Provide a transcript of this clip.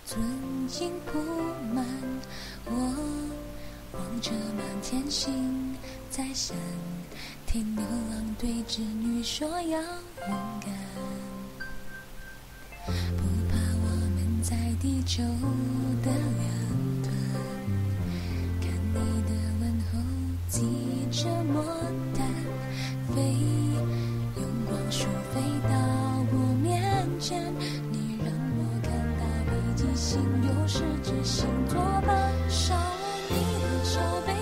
尊敬铺满，我望着满天星，在想听牛郎对织女说要勇敢，不怕我们在地球的两端，看你的问候记着牡丹，飞用光束飞到我面前，你让我看到北极星有10只星座般，烧了你的手背